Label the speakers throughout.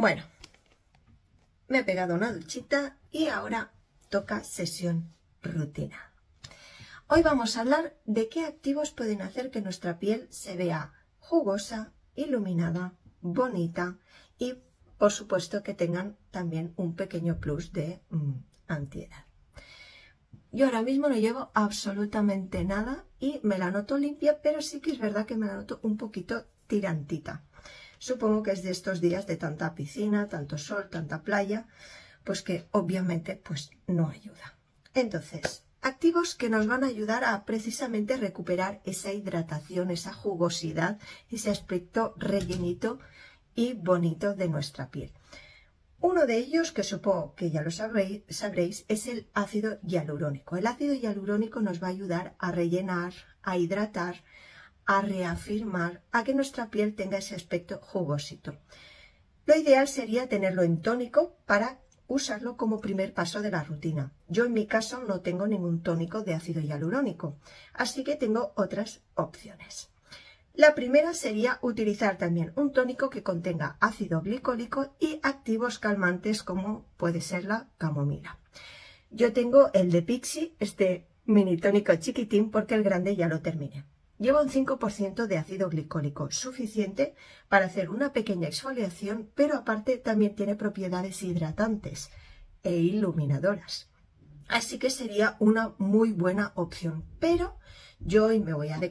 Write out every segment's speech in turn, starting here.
Speaker 1: Bueno, me he pegado una duchita y ahora toca sesión rutina. Hoy vamos a hablar de qué activos pueden hacer que nuestra piel se vea jugosa, iluminada, bonita y por supuesto que tengan también un pequeño plus de antiedad. Yo ahora mismo no llevo absolutamente nada y me la noto limpia, pero sí que es verdad que me la noto un poquito tirantita. Supongo que es de estos días de tanta piscina, tanto sol, tanta playa, pues que obviamente pues no ayuda. Entonces, activos que nos van a ayudar a precisamente recuperar esa hidratación, esa jugosidad, ese aspecto rellenito y bonito de nuestra piel. Uno de ellos, que supongo que ya lo sabréis, es el ácido hialurónico. El ácido hialurónico nos va a ayudar a rellenar, a hidratar, a reafirmar, a que nuestra piel tenga ese aspecto jugosito. Lo ideal sería tenerlo en tónico para usarlo como primer paso de la rutina. Yo en mi caso no tengo ningún tónico de ácido hialurónico, así que tengo otras opciones. La primera sería utilizar también un tónico que contenga ácido glicólico y activos calmantes como puede ser la camomila. Yo tengo el de Pixi, este mini tónico chiquitín, porque el grande ya lo terminé. Lleva un 5% de ácido glicólico, suficiente para hacer una pequeña exfoliación, pero aparte también tiene propiedades hidratantes e iluminadoras. Así que sería una muy buena opción, pero yo hoy me voy a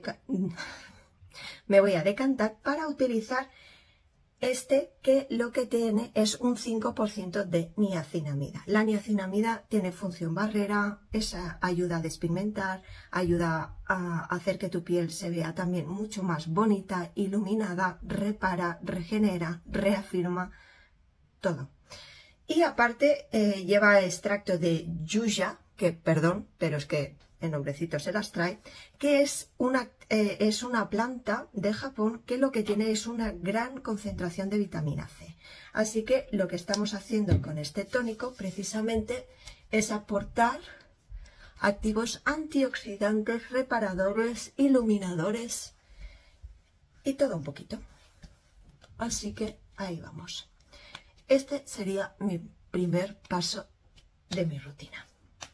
Speaker 1: decantar para utilizar este, que lo que tiene es un 5% de niacinamida. La niacinamida tiene función barrera, esa ayuda a despigmentar, ayuda a hacer que tu piel se vea también mucho más bonita, iluminada, repara, regenera, reafirma, todo. Y aparte lleva extracto de yuya, que perdón, pero es que el nombrecito se las trae, que es una planta de Japón que lo que tiene es una gran concentración de vitamina C. Así que lo que estamos haciendo con este tónico precisamente es aportar activos antioxidantes, reparadores, iluminadores y todo un poquito. Así que ahí vamos. Este sería mi primer paso de mi rutina.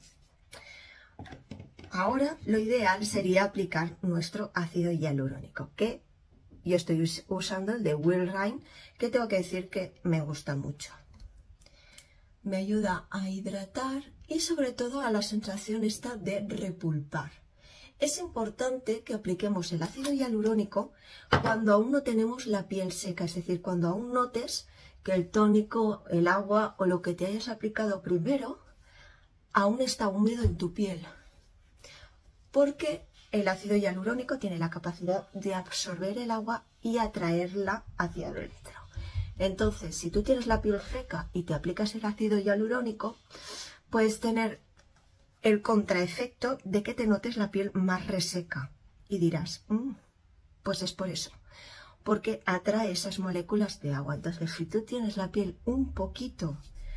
Speaker 1: Ahora lo ideal sería aplicar nuestro ácido hialurónico, que yo estoy usando el de Willrine, que tengo que decir que me gusta mucho. Me ayuda a hidratar y sobre todo a la sensación esta de repulpar. Es importante que apliquemos el ácido hialurónico cuando aún no tenemos la piel seca, es decir, cuando aún notes que el tónico, el agua o lo que te hayas aplicado primero aún está húmedo en tu piel. Porque el ácido hialurónico tiene la capacidad de absorber el agua y atraerla hacia adentro. Entonces, si tú tienes la piel seca y te aplicas el ácido hialurónico, puedes tener el contraefecto de que te notes la piel más reseca. Y dirás, pues es por eso, porque atrae esas moléculas de agua. Entonces, si tú tienes la piel un poquito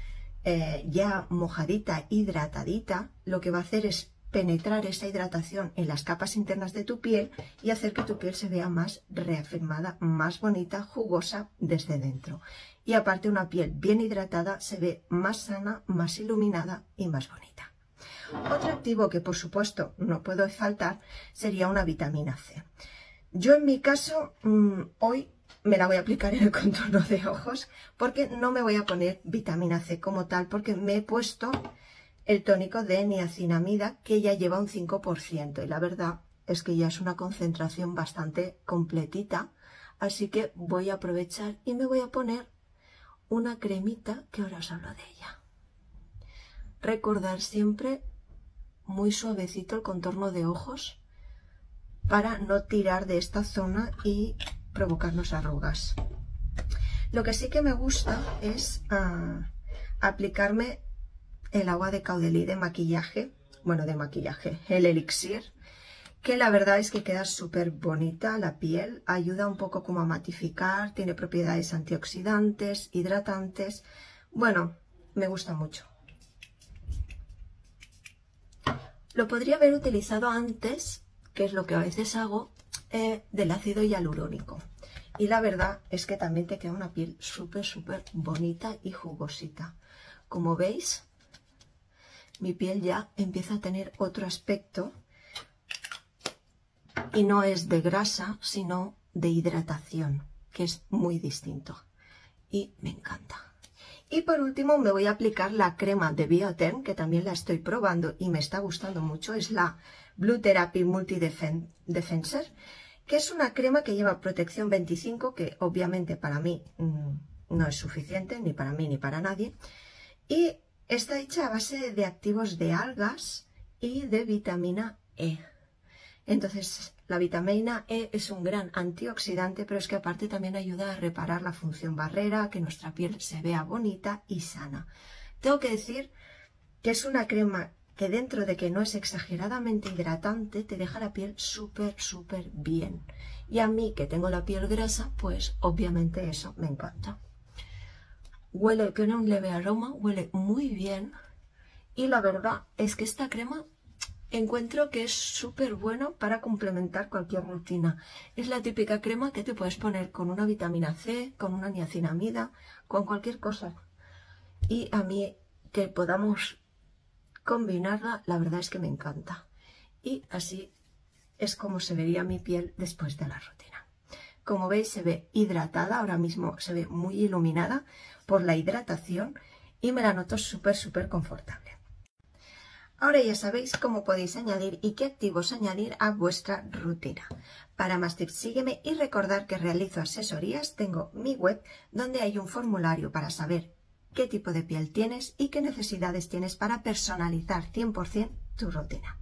Speaker 1: ya mojadita, hidratadita, lo que va a hacer es penetrar esa hidratación en las capas internas de tu piel y hacer que tu piel se vea más reafirmada, más bonita, jugosa desde dentro. Y aparte, una piel bien hidratada se ve más sana, más iluminada y más bonita. Otro activo que por supuesto no puede faltar sería una vitamina C. Yo en mi caso hoy me la voy a aplicar en el contorno de ojos porque no me voy a poner vitamina C como tal, porque me he puesto el tónico de niacinamida, que ya lleva un 5%, y la verdad es que ya es una concentración bastante completita, así que voy a aprovechar y me voy a poner una cremita que ahora os hablo de ella. Recordar siempre muy suavecito el contorno de ojos para no tirar de esta zona y provocarnos arrugas. Lo que sí que me gusta es aplicarme el agua de Caudalie de maquillaje, el elixir, que la verdad es que queda súper bonita la piel, ayuda un poco como a matificar, tiene propiedades antioxidantes, hidratantes, bueno, me gusta mucho. Lo podría haber utilizado antes, que es lo que a veces hago, del ácido hialurónico. Y la verdad es que también te queda una piel súper, súper bonita y jugosita. Como veis, mi piel ya empieza a tener otro aspecto. Y no es de grasa, sino de hidratación, que es muy distinto. Y me encanta. Y por último me voy a aplicar la crema de Bioterm, que también la estoy probando y me está gustando mucho. Es la Blue Therapy Multi Defensor, que es una crema que lleva protección 25, que obviamente para mí no es suficiente, ni para mí ni para nadie. Y está hecha a base de activos de algas y de vitamina E. Entonces, la vitamina E es un gran antioxidante, pero es que aparte también ayuda a reparar la función barrera, que nuestra piel se vea bonita y sana. Tengo que decir que es una crema que dentro de que no es exageradamente hidratante, te deja la piel súper, súper bien. Y a mí, que tengo la piel grasa, pues obviamente eso me encanta. Huele con un leve aroma, huele muy bien. Y la verdad es que esta crema encuentro que es súper bueno para complementar cualquier rutina. Es la típica crema que te puedes poner con una vitamina C, con una niacinamida, con cualquier cosa. Y a mí que podamos combinarla, la verdad es que me encanta. Y así es como se vería mi piel después de la rutina. Como veis, se ve hidratada, ahora mismo se ve muy iluminada por la hidratación y me la noto súper, súper confortable. Ahora ya sabéis cómo podéis añadir y qué activos añadir a vuestra rutina. Para más tips sígueme y recordar que realizo asesorías, tengo mi web donde hay un formulario para saber qué tipo de piel tienes y qué necesidades tienes para personalizar 100% tu rutina.